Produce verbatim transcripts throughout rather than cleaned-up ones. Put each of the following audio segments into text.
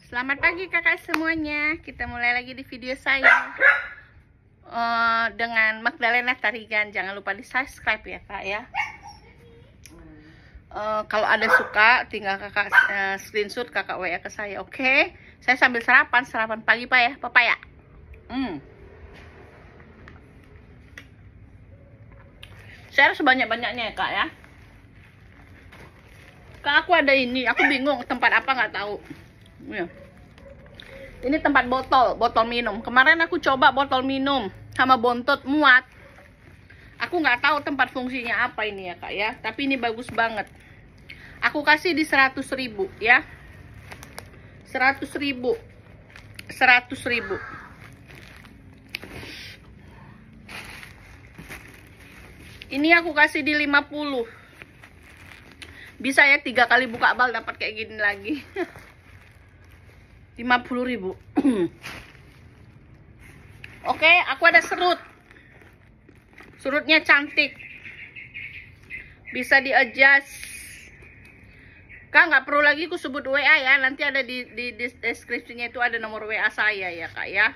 Selamat pagi kakak semuanya. Kita mulai lagi di video saya uh, dengan Magdalena Tarigan. Jangan lupa di subscribe ya kak ya. uh, Kalau ada suka tinggal kakak uh, screenshot, kakak W A ke saya. Oke okay? Saya sambil sarapan, sarapan pagi pak ya, papaya. hmm. Share sebanyak-banyaknya ya kak ya. Kak aku ada ini, aku bingung tempat apa nggak tahu ya. Ini tempat botol, botol minum. Kemarin aku coba botol minum sama bontot muat. Aku nggak tahu tempat fungsinya apa ini ya kak ya. Tapi ini bagus banget. Aku kasih di seratus ribu ya. Seratus ribu. Seratus ribu. Ini aku kasih di lima puluh. Bisa ya tiga kali buka bal dapat kayak gini lagi. lima puluh ribu. Oke, aku ada serut. Serutnya cantik. Bisa di adjust. Kak, nggak perlu lagi aku sebut W A ya. Nanti ada di, di, di deskripsinya itu ada nomor W A saya ya kak ya.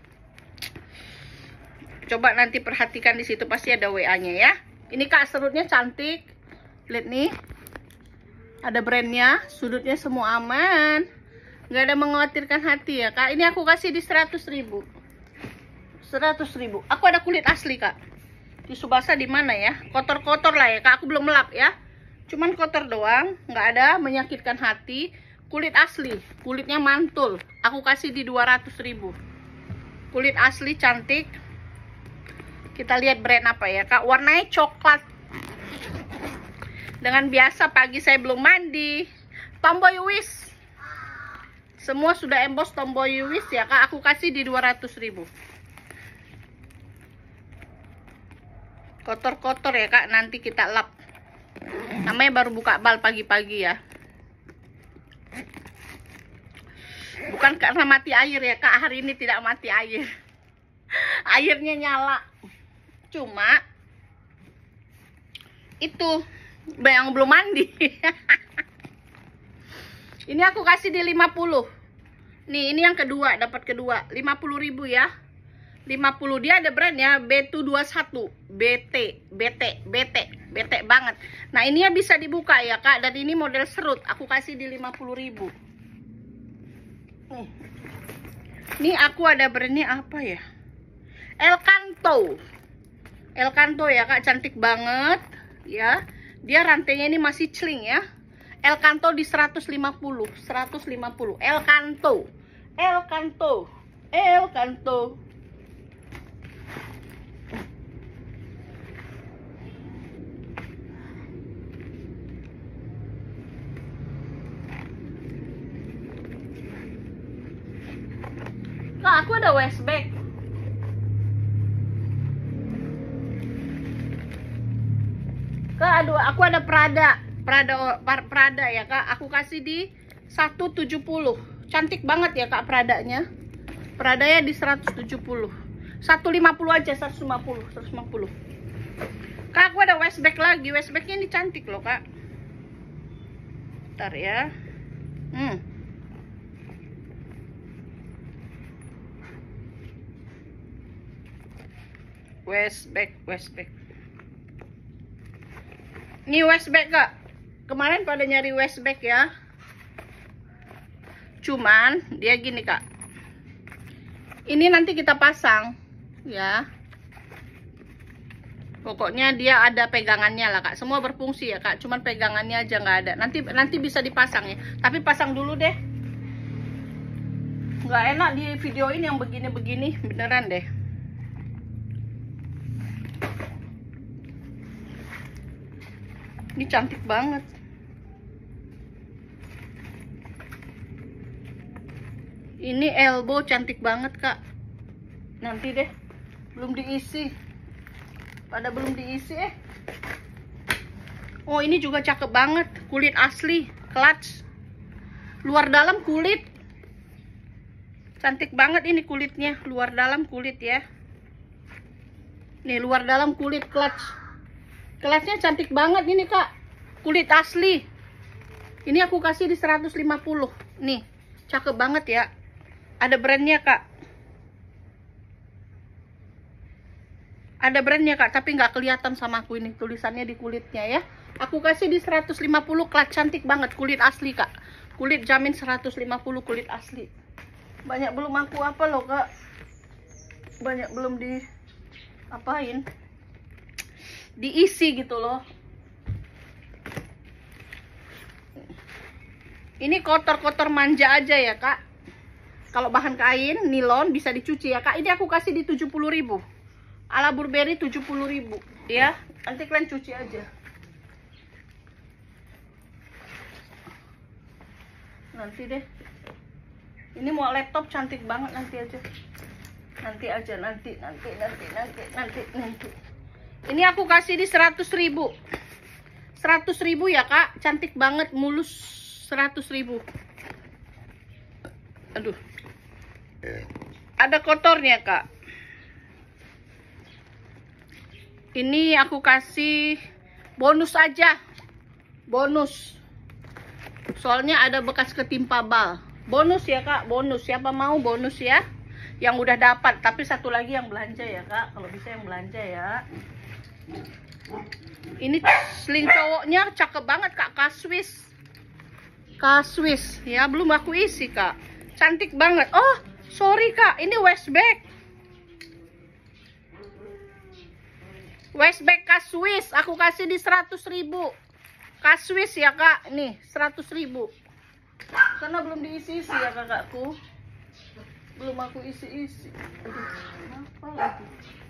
Coba nanti perhatikan di situ pasti ada W A-nya ya. Ini kak serutnya cantik. Lihat nih. Ada brandnya. Sudutnya semua aman. Nggak ada mengkhawatirkan hati ya kak. Ini aku kasih di seratus ribu. Seratus ribu. Aku ada kulit asli kak. Tisu basah di mana ya? Kotor-kotor lah ya kak. Aku belum melap ya. Cuman kotor doang. Nggak ada menyakitkan hati. Kulit asli. Kulitnya mantul. Aku kasih di dua ratus ribu. Kulit asli cantik. Kita lihat brand apa ya kak. Warnanya coklat. Dengan biasa pagi saya belum mandi. Tomboy Wish. Semua sudah emboss Tomboy Wish ya kak. Aku kasih di dua ratus ribu. Kotor-kotor ya kak. Nanti kita lap. Namanya baru buka bal pagi-pagi ya. Bukan karena mati air ya kak. Hari ini tidak mati air. Airnya nyala. Cuma itu yang belum mandi. Ini aku kasih di lima puluh. Nih, ini yang kedua, dapat kedua. lima puluh ribu ya. lima puluh. Dia ada brand ya, B dua puluh satu. B T, B T, B T, B T banget. Nah, ini ya bisa dibuka ya, Kak. Dan ini model serut. Aku kasih di lima puluh ribu. Nih. Ini aku ada brandnya apa ya? Elkanto. Elkanto ya, Kak. Cantik banget ya. Dia rantainya ini masih celing ya. Elkanto di seratus lima puluh. seratus lima puluh. Elkanto. Elkanto. Elkanto. Kak, aku ada waist bag. Kak, aduh, aku ada Prada. Prada, Prada ya kak. Aku kasih di seratus tujuh puluh. Cantik banget ya kak Pradanya. Pradanya di seratus tujuh puluh. seratus lima puluh aja. Seratus lima puluh. Seratus lima puluh. Kak, aku ada waist bag lagi. Waist bagnya ini cantik loh kak. Bentar ya. Hmm. Waist bag, waist bag. Ini waist bag kak. Kemarin pada nyari waist bag ya. Cuman dia gini kak. Ini nanti kita pasang ya. Pokoknya dia ada pegangannya lah kak. Semua berfungsi ya kak. Cuman pegangannya aja nggak ada. Nanti nanti bisa dipasang ya. Tapi pasang dulu deh. Nggak enak di videoin yang begini-begini. Beneran deh. Ini cantik banget. Ini elbow cantik banget kak. Nanti deh. Belum diisi. Pada belum diisi eh. Oh ini juga cakep banget. Kulit asli. Clutch. Luar dalam kulit. Cantik banget ini kulitnya. Luar dalam kulit ya. Nih luar dalam kulit clutch. Clutchnya cantik banget ini kak. Kulit asli. Ini aku kasih di seratus lima puluh. Nih. Cakep banget ya. Ada brandnya kak. Ada brandnya kak, tapi nggak kelihatan sama aku ini tulisannya di kulitnya ya. Aku kasih di seratus lima puluh, klat cantik banget, kulit asli kak. Kulit jamin seratus lima puluh, kulit asli. Banyak belum aku apa loh kak. Banyak belum di apain. Diisi gitu loh. Ini kotor-kotor manja aja ya kak. Kalau bahan kain, nilon bisa dicuci ya kak. Ini aku kasih di tujuh puluh ribu. Ala Burberry tujuh puluh ribu ya. Nanti kalian cuci aja. Nanti deh. Ini mau laptop cantik banget, nanti aja. Nanti aja, nanti, nanti, nanti, nanti, nanti, nanti. Ini aku kasih di seratus ribu. seratus ribu ya kak. Cantik banget, mulus. seratus ribu. Aduh. Ada kotornya kak. Ini aku kasih bonus aja. Bonus. Soalnya ada bekas ketimpa bal. Bonus ya kak, bonus. Siapa mau bonus ya? Yang udah dapat. Tapi satu lagi yang belanja ya kak. Kalau bisa yang belanja ya. Ini sling cowoknya cakep banget kak. Kaswis. Kaswis. Ya belum aku isi kak. Cantik banget. Oh sorry kak. Ini waist bag. Waist bag Kaswis. Aku kasih di seratus ribu. Kaswis ya kak. Nih seratus ribu. Karena belum diisi-isi ya kakakku. Belum aku isi-isi. Aduh, kenapa lagi?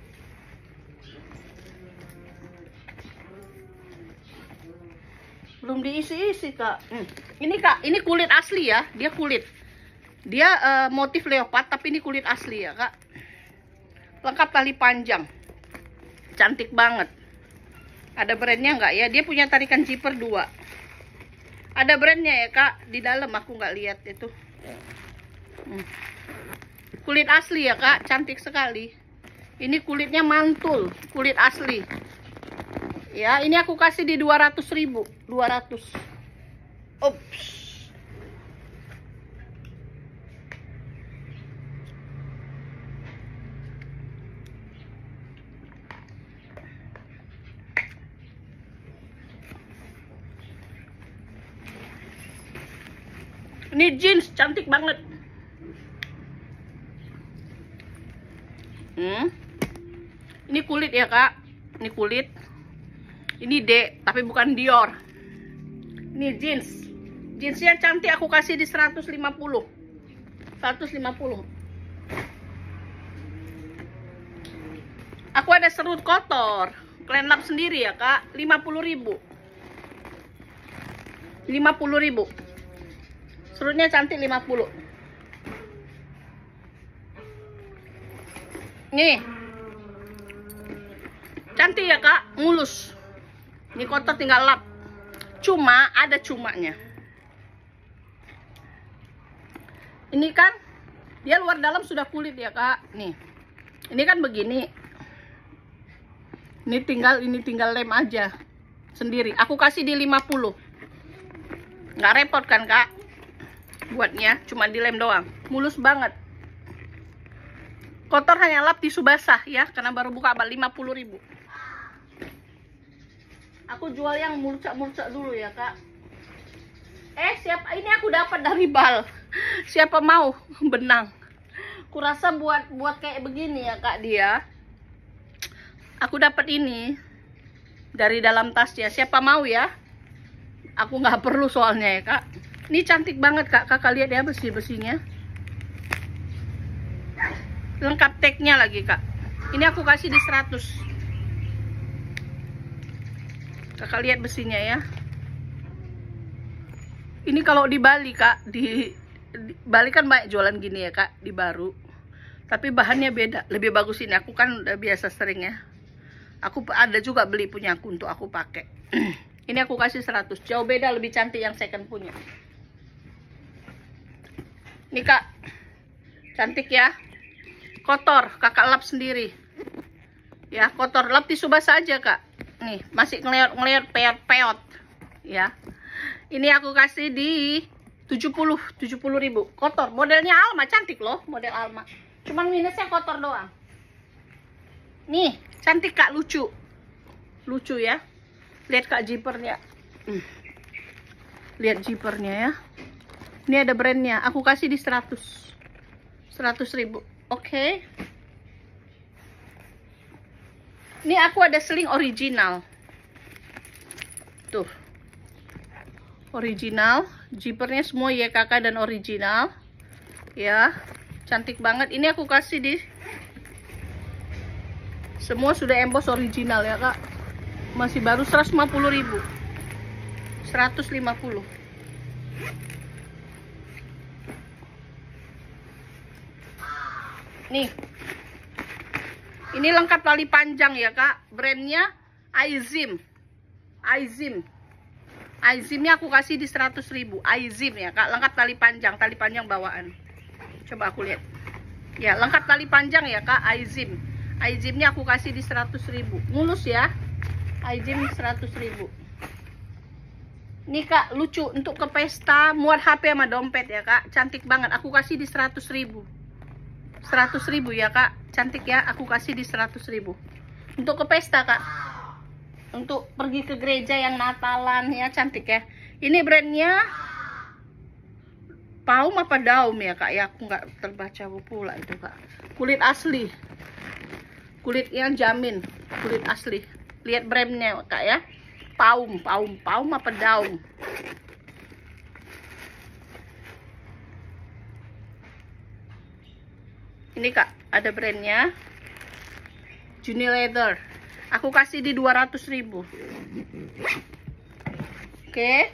Belum diisi-isi kak. Hmm. Ini kak, ini kulit asli ya. Dia kulit. Dia uh, motif leopard, tapi ini kulit asli ya kak. Lengkap tali panjang. Cantik banget. Ada brandnya nggak ya? Dia punya tarikan zipper dua. Ada brandnya ya kak. Di dalam aku nggak lihat itu. Hmm. Kulit asli ya kak. Cantik sekali. Ini kulitnya mantul. Kulit asli. Ya ini aku kasih di dua ratus ribu. dua ratus. Ups. Ini jeans cantik banget. Hmm. Ini kulit ya kak. Ini kulit. Ini D, tapi bukan Dior. Ini jeans. Jeansnya cantik. Aku kasih di seratus lima puluh. seratus lima puluh. Aku ada serut kotor. Kalian lap sendiri ya kak. lima puluh ribu. lima puluh ribu. Serutnya cantik lima puluh. Nih. Cantik ya kak, mulus. Ini kotor tinggal lap. Cuma ada cumanya. Ini kan dia luar dalam sudah kulit ya kak. Nih. Ini kan begini. Ini tinggal ini tinggal lem aja sendiri. Aku kasih di lima puluh. Nggak repot kan kak? Buatnya cuma dilem doang, mulus banget. Kotor hanya lap tisu basah ya, karena baru buka abal lima puluh ribu. Aku jual yang murcak-murcak dulu ya kak. Eh siapa ini aku dapat dari bal. Siapa mau benang? Kurasa buat buat kayak begini ya kak dia. Aku dapat ini dari dalam tasnya. Siapa mau ya? Aku nggak perlu soalnya ya kak. Ini cantik banget kak, kakak lihat ya besi-besinya. Lengkap tagnya lagi kak. Ini aku kasih di seratus. Kakak lihat besinya ya. Ini kalau di Bali kak, di, di Bali kan banyak jualan gini ya kak, di Baru. Tapi bahannya beda, lebih bagus ini. Aku kan udah biasa sering ya. Aku ada juga beli punya aku untuk aku pakai. Ini aku kasih seratus. Jauh beda, lebih cantik yang second punya. Nih kak, cantik ya. Kotor, kakak lap sendiri. Ya, kotor, lap tisu basah aja kak. Nih, masih ngeliat-ngeliat peot-peot. Ya, ini aku kasih di tujuh puluh ribu. Kotor. Modelnya Alma, cantik loh. Model Alma. Cuman minusnya kotor doang. Nih, cantik Kak, lucu. Lucu ya. Lihat Kak zippernya. Hmm. Lihat zippernya ya. Ini ada brandnya. Aku kasih di seratus. seratus ribu. Oke. Okay. Ini aku ada seling original. Tuh. Original. Zippernya semua Y K K dan original. Ya. Cantik banget. Ini aku kasih di semua sudah emboss original ya Kak. Masih baru seratus lima puluh ribu. seratus lima puluh. Nih. Ini lengkap tali panjang ya Kak. Brandnya Aizim. Aizim. Aizimnya aku kasih di seratus ribu. Aizim ya Kak. Lengkap tali panjang. Tali panjang bawaan. Coba aku lihat. Ya, lengkap tali panjang ya Kak. Aizim. Aizimnya aku kasih di seratus ribu. Mulus ya. Aizim seratus ribu. Ini Kak, lucu. Untuk ke pesta, muat H P sama dompet ya Kak. Cantik banget. Aku kasih di seratus ribu. seratus ribu ya Kak. Cantik ya. Aku kasih di seratus ribu. Untuk ke pesta Kak. Untuk pergi ke gereja yang Natalan ya. Cantik ya. Ini brandnya Paum apa Daum ya Kak ya. Aku nggak terbaca pula itu Kak. Kulit asli. Kulitnya jamin. Kulit asli. Lihat brandnya Kak ya. Paum. Paum. Paum apa Daum. Ini Kak. Ada brandnya. Juni Leather. Aku kasih di dua ratus ribu. Oke.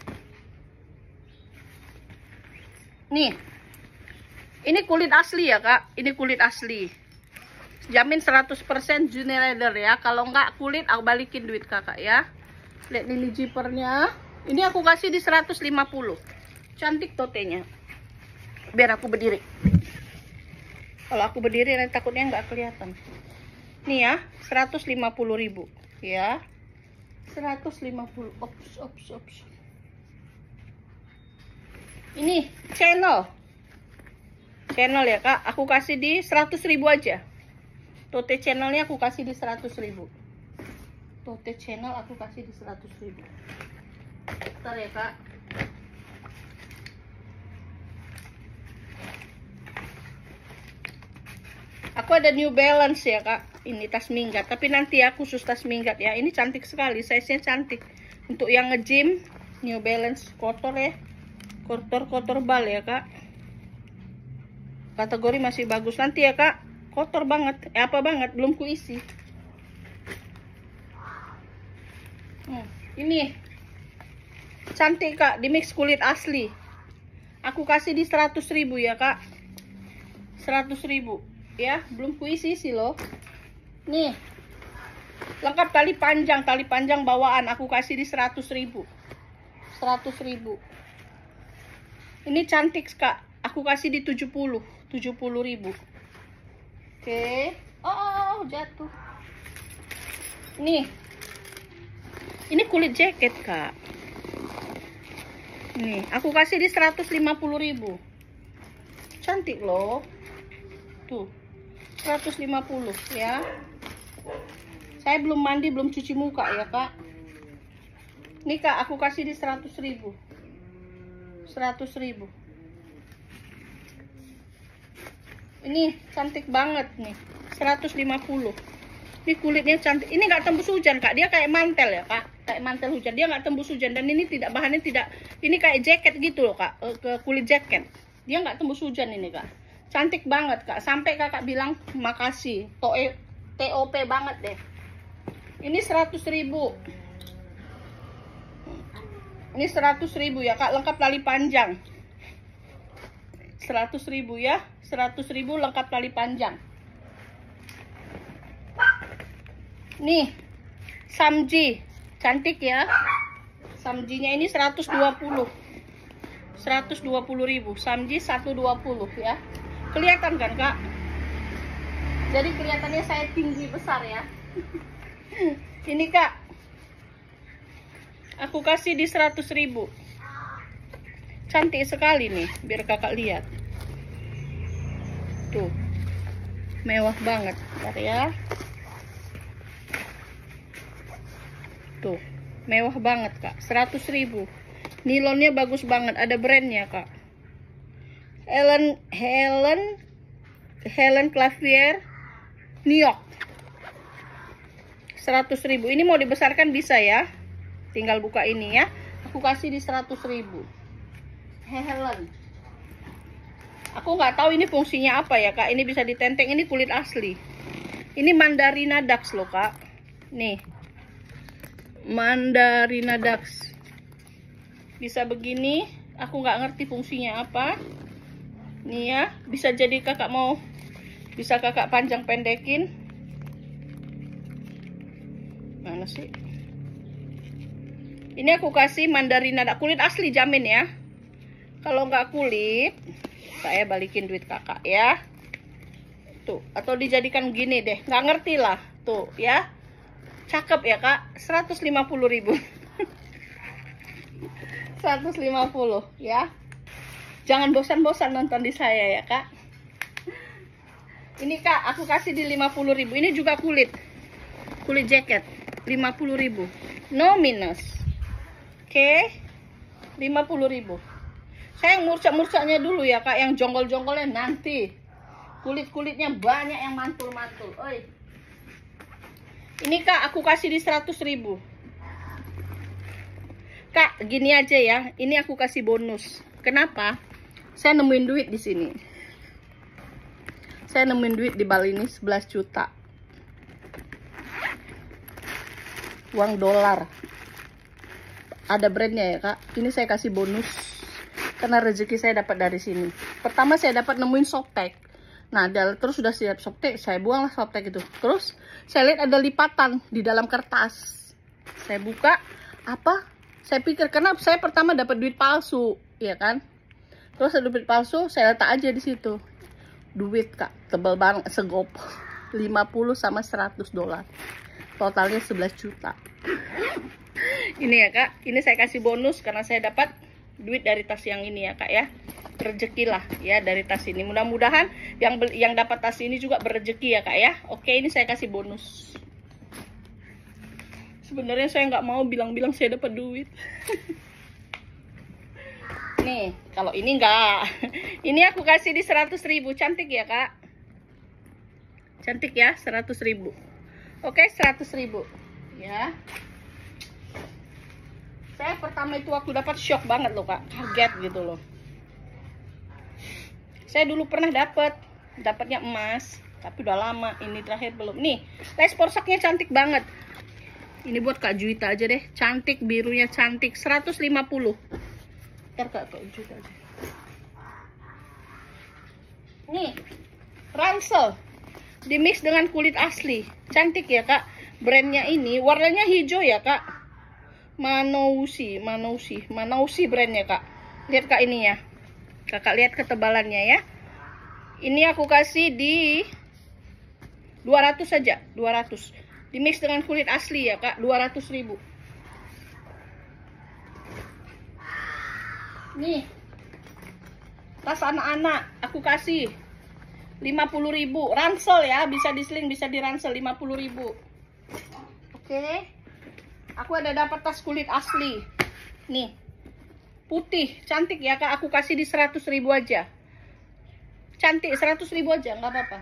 Nih. Ini kulit asli ya Kak. Ini kulit asli. Jamin seratus persen Juni Leather ya. Kalau enggak kulit aku balikin duit Kakak ya. Lihat ini zippernya. Ini aku kasih di seratus lima puluh. Cantik totenya. Biar aku berdiri. Kalau aku berdiri nanti takutnya nggak kelihatan. Nih ya, seratus lima puluh ribu ya. seratus lima puluh. Ops, ops, ops. Ini channel. Channel ya Kak, aku kasih di seratus ribu aja. Tote channelnya aku kasih di seratus ribu. Tote channel aku kasih di seratus ribu. Bentar ya Kak. Aku ada New Balance ya Kak. Ini tas minggat. Tapi nanti ya khusus tas minggat ya. Ini cantik sekali. Size-nya cantik. Untuk yang nge-gym. New Balance kotor ya. Kotor-kotor bal ya Kak. Kategori masih bagus. Nanti ya Kak. Kotor banget. Eh apa banget. Belum kuisi. Hmm, ini. Cantik Kak. Di mix kulit asli. Aku kasih di seratus ribu ya Kak. seratus ribu. Ya, belum kuisi sih loh. Nih. Lengkap tali panjang, tali panjang bawaan aku kasih di seratus ribu. seratus ribu. Ini cantik Kak. Aku kasih di tujuh puluh, tujuh puluh ribu. Oke. Oh, jatuh. Nih. Ini kulit jaket Kak. Nih, aku kasih di seratus lima puluh ribu. Cantik loh. Tuh. seratus lima puluh ya. Saya belum mandi, belum cuci muka ya Kak. Nih Kak, aku kasih di seratus ribu. seratus ribu. Ini cantik banget nih. seratus lima puluh. Ini kulitnya cantik. Ini nggak tembus hujan Kak. Dia kayak mantel ya Kak. Kayak mantel hujan. Dia nggak tembus hujan. Dan ini tidak, bahannya tidak. Ini kayak jaket gitu loh Kak. Ke kulit jaket. Dia nggak tembus hujan ini Kak. Cantik banget Kak. Sampai Kakak bilang makasih. T O P banget deh. Ini seratus ribu. Ini seratus ribu ya Kak. Lengkap tali panjang. seratus ribu ya. seratus ribu lengkap tali panjang. Nih. Samji. Cantik ya. Samjinya ini seratus dua puluh. seratus dua puluh ribu. Samji seratus dua puluh ya. Kelihatan kan Kak? Jadi kelihatannya saya tinggi besar ya. Ini Kak. Aku kasih di seratus ribu. Cantik sekali nih, biar kakak lihat. Tuh, mewah banget. Bentar ya. Tuh, mewah banget kak, seratus ribu. Nilonnya bagus banget, ada brandnya kak. Helen Helen Helen Clavier New York. seratus ribu. Ini mau dibesarkan bisa ya. Tinggal buka ini ya. Aku kasih di seratus ribu. Helen. Aku nggak tahu ini fungsinya apa ya kak. Ini bisa ditenteng. Ini kulit asli. Ini Mandarina Dax loh kak. Nih. Mandarina Dax. Bisa begini. Aku nggak ngerti fungsinya apa. Nih ya. Bisa jadi kakak mau. Bisa kakak panjang pendekin. Mana sih? Ini aku kasih Mandarina Dax. Kulit asli jamin ya. Kalau nggak kulit, saya balikin duit kakak ya. Tuh, atau dijadikan gini deh. Nggak ngerti lah. Tuh ya. Cakep ya kak. seratus lima puluh ribu. seratus lima puluh ya. Jangan bosan-bosan nonton di saya ya kak. Ini kak, aku kasih di lima puluh ribu. Ini juga kulit. Kulit jaket. lima puluh ribu. No minus. Oke. Okay. lima puluh ribu. Saya yang murcak-murcaknya dulu ya kak. Yang jonggol-jonggolnya nanti. Kulit-kulitnya banyak yang mantul-mantul. Oi. Ini kak, aku kasih di seratus ribu. Kak, gini aja ya. Ini aku kasih bonus. Kenapa? Saya nemuin duit di sini. Saya nemuin duit di Bali ini sebelas juta. Uang dolar. Ada brandnya ya kak. Ini saya kasih bonus. Karena rezeki saya dapat dari sini. Pertama saya dapat nemuin softtek. Nah, terus sudah siap softtek. Saya buanglah softtek itu. Terus saya lihat ada lipatan di dalam kertas. Saya buka. Apa? Saya pikir karena saya pertama dapat duit palsu. Ya kan? Terus ada duit palsu. Saya letak aja di situ. Duit kak. Tebal banget. Segop. lima puluh sama seratus dolar. Totalnya sebelas juta. Ini ya kak. Ini saya kasih bonus karena saya dapat duit dari tas yang ini ya kak ya. Rezeki lah ya dari tas ini. Mudah-mudahan yang yang dapat tas ini juga berrezeki ya kak ya. Oke, ini saya kasih bonus. Sebenarnya saya nggak mau bilang-bilang saya dapat duit. Nih, kalau ini enggak. Ini aku kasih di seratus ribu. Cantik ya kak. Cantik ya, seratus ribu. Oke, seratus ribu ya. Saya pertama itu waktu dapat shock banget loh kak. Kaget gitu loh. Saya dulu pernah dapat, dapatnya emas, tapi udah lama. Ini terakhir belum. Nih, les porsaknya cantik banget. Ini buat Kak Juwita aja deh. Cantik, birunya cantik. seratus lima puluh. Ntar Kak, Kak Juwita aja. Nih, ransel. Dimix dengan kulit asli. Cantik ya kak. Brandnya ini, warnanya hijau ya kak. Manousi, Manousi, Manousi brandnya kak. Lihat kak ini ya. Kakak lihat ketebalannya ya. Ini aku kasih di dua ratus saja, dua ratus. Dimix dengan kulit asli ya kak, dua ratus ribu. Nih. Tas anak-anak aku kasih lima puluh ribu. Ransel ya, bisa diseling, bisa diransel lima puluh ribu. Oke. Aku ada dapat tas kulit asli. Nih. Putih, cantik ya kak. Aku kasih di seratus ribu aja. Cantik, seratus ribu aja, nggak apa-apa.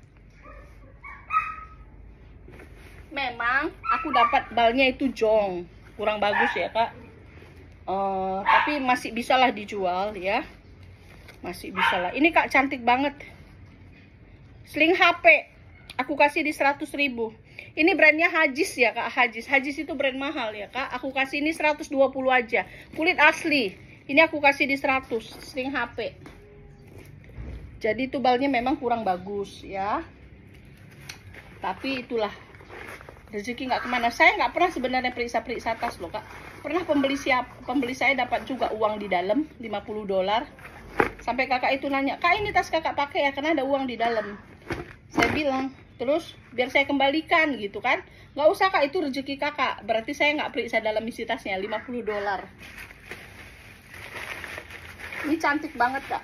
Memang aku dapat balnya itu jong, kurang bagus ya kak. Uh, tapi masih bisa lah dijual ya. Masih bisa lah. Ini kak cantik banget. Sling H P. Aku kasih di seratus ribu. Ini brandnya Hagis ya kak. Hagis. Hagis itu brand mahal ya kak. Aku kasih ini seratus dua puluh aja. Kulit asli. Ini aku kasih di seratus. Sling H P. Jadi itu balnya memang kurang bagus ya. Tapi itulah. Rezeki nggak kemana. Saya nggak pernah sebenarnya periksa-periksa tas loh kak. Pernah pembeli siap, pembeli saya dapat juga uang di dalam lima puluh dolar. Sampai kakak itu nanya, kak ini tas kakak pakai ya karena ada uang di dalam. Saya bilang, terus biar saya kembalikan gitu kan. Nggak usah kak, itu rezeki kakak. Berarti saya nggak periksa dalam isi tasnya lima puluh dolar. Ini cantik banget kak.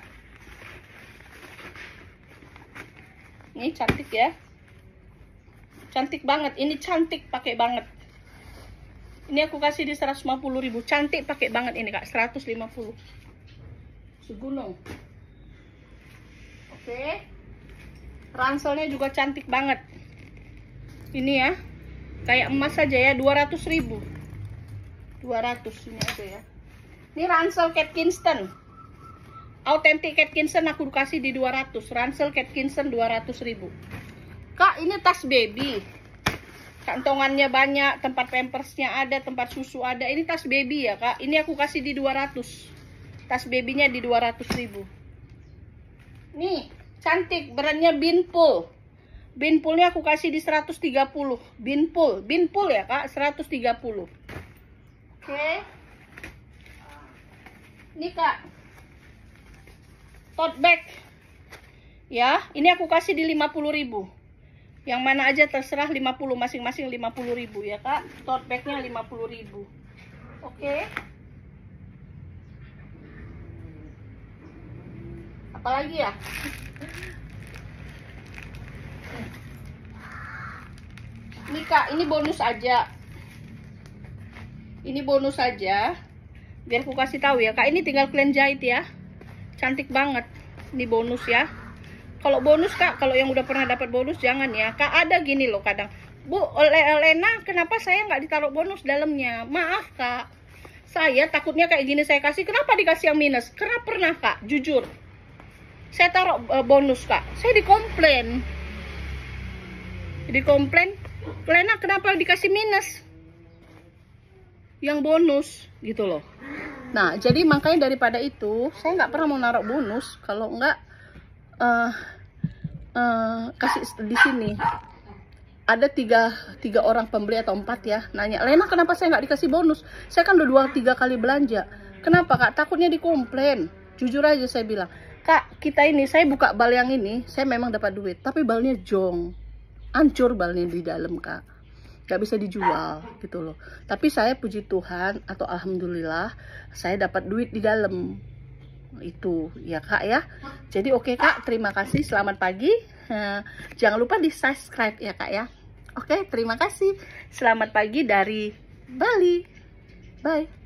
Ini cantik ya. Cantik banget. Ini cantik pakai banget. Ini aku kasih di seratus lima puluh ribu. Cantik pakai banget ini kak. seratus lima puluh. Segunung. Oke. Ranselnya juga cantik banget. Ini ya. Kayak emas saja ya. dua ratus ribu. dua ratus ini aja ya. Ini ransel Kate Kingston. Authentic Kate Kingston aku kasih di dua ratus. Ransel Kate Kingston dua ratus ribu. Kak, ini tas baby. Kantongannya banyak, tempat pampersnya ada, tempat susu ada. Ini tas baby ya kak. Ini aku kasih di dua ratus. Tas babynya di dua ratus ribu. Nih, cantik. Brandnya Binpool. Binpoolnya aku kasih di seratus tiga puluh. Binpool. Binpool ya kak, seratus tiga puluh. Oke. Ini kak. Tote bag. Ya, ini aku kasih di lima puluh ribu. Yang mana aja terserah, lima puluh, masing-masing lima puluh ribu ya kak. Tote bagnya lima puluh ribu. Oke. Apalagi ya? Ini kak, ini bonus aja. Ini bonus aja. Biar aku kasih tahu ya kak. Ini tinggal kalian jahit ya. Cantik banget. Ini bonus ya. Kalau bonus kak, kalau yang udah pernah dapat bonus jangan ya kak. Ada gini loh kadang, Bu Lena, kenapa saya nggak ditaruh bonus dalamnya? Maaf kak, saya takutnya kayak gini saya kasih, kenapa dikasih yang minus? Karena pernah kak, jujur, saya taruh uh, bonus kak, saya dikomplain, dikomplain, Lena kenapa dikasih minus? Yang bonus gitu loh. Nah jadi makanya daripada itu saya nggak pernah mau naruh bonus kalau nggak Uh, uh, kasih di sini. Ada tiga, tiga orang pembeli atau empat ya nanya, Lena kenapa saya nggak dikasih bonus? Saya kan udah dua tiga kali belanja. Kenapa kak? Takutnya dikomplain. Jujur aja saya bilang, kak kita ini saya buka bal yang ini, saya memang dapat duit, tapi balnya jong, hancur balnya di dalam kak, nggak bisa dijual gitu loh. Tapi saya puji Tuhan atau alhamdulillah saya dapat duit di dalam itu ya kak ya. Jadi oke okay, kak, terima kasih, selamat pagi. Jangan lupa di subscribe ya kak ya. Oke, terima kasih, selamat pagi dari Bali, bye.